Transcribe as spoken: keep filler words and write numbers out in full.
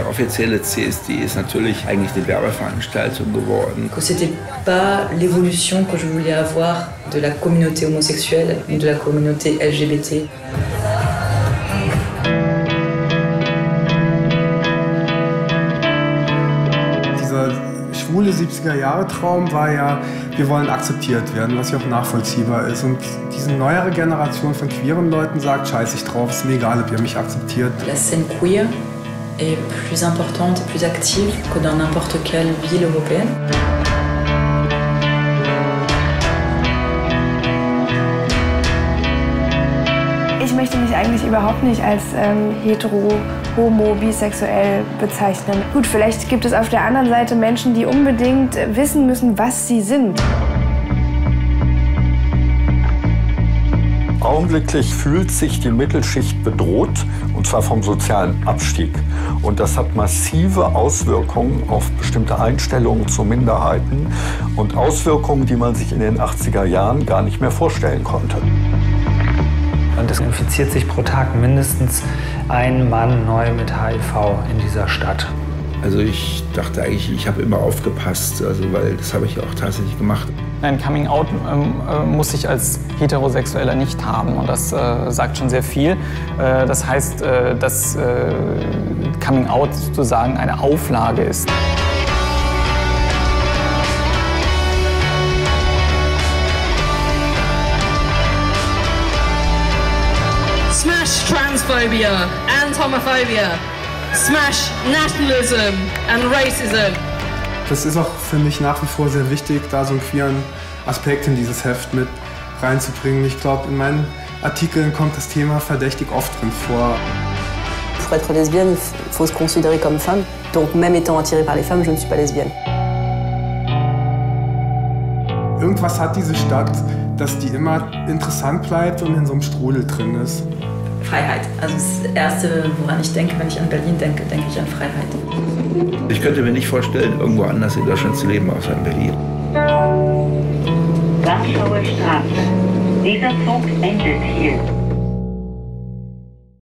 Der offizielle C S D ist natürlich eigentlich eine Werbeveranstaltung geworden. C'était pas l'évolution que je voulais avoir de la communauté homosexuelle ou de la communauté L G B T. Dieser schwule siebziger-Jahre-Traum war ja, wir wollen akzeptiert werden, was ja auch nachvollziehbar ist. Und diese neuere Generation von queeren Leuten sagt, scheiß ich drauf, ist mir egal, ob ihr mich akzeptiert. La scène queer est plus importante et plus active que dans n'importe quelle ville européenne. Ich möchte mich eigentlich überhaupt nicht als ähm, hetero, homo, bisexuell bezeichnen. Gut, vielleicht gibt es auf der anderen Seite Menschen, die unbedingt wissen müssen, was sie sind. Augenblicklich fühlt sich die Mittelschicht bedroht, und zwar vom sozialen Abstieg. Und das hat massive Auswirkungen auf bestimmte Einstellungen zu Minderheiten und Auswirkungen, die man sich in den achtziger Jahren gar nicht mehr vorstellen konnte. Und es infiziert sich pro Tag mindestens ein Mann neu mit H I V in dieser Stadt. Also ich dachte eigentlich, ich habe immer aufgepasst, also weil das habe ich auch tatsächlich gemacht. Ein Coming Out ähm, äh, muss ich als Heterosexueller nicht haben und das äh, sagt schon sehr viel. Äh, das heißt, äh, dass äh, Coming Out sozusagen eine Auflage ist. Smash transphobia and homophobia. Smash nationalism and racism. Das ist auch für mich nach wie vor sehr wichtig, da so einen queeren Aspekt in dieses Heft mit reinzubringen. Ich glaube, in meinen Artikeln kommt das Thema verdächtig oft drin vor. Pour être lesbienne, il faut se considérer comme femme. Donc même étant attirée par les femmes, je ne suis pas lesbienne. Irgendwas hat diese Stadt, dass die immer interessant bleibt und in so einem Strudel drin ist. Freiheit. Also das Erste, woran ich denke, wenn ich an Berlin denke, denke ich an Freiheit. Ich könnte mir nicht vorstellen, irgendwo anders in Deutschland zu leben, außer in Berlin. Warschauer Straße. Dieser Zug endet hier.